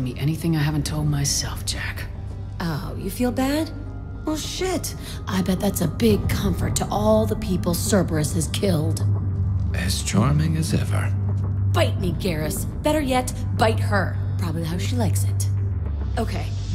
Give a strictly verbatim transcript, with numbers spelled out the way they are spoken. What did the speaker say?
me anything I haven't told myself, Jack. Oh, you feel bad? Well, shit. I bet that's a big comfort to all the people Cerberus has killed. As charming as ever. Bite me, Garrus. Better yet, bite her. Probably how she likes it. Okay,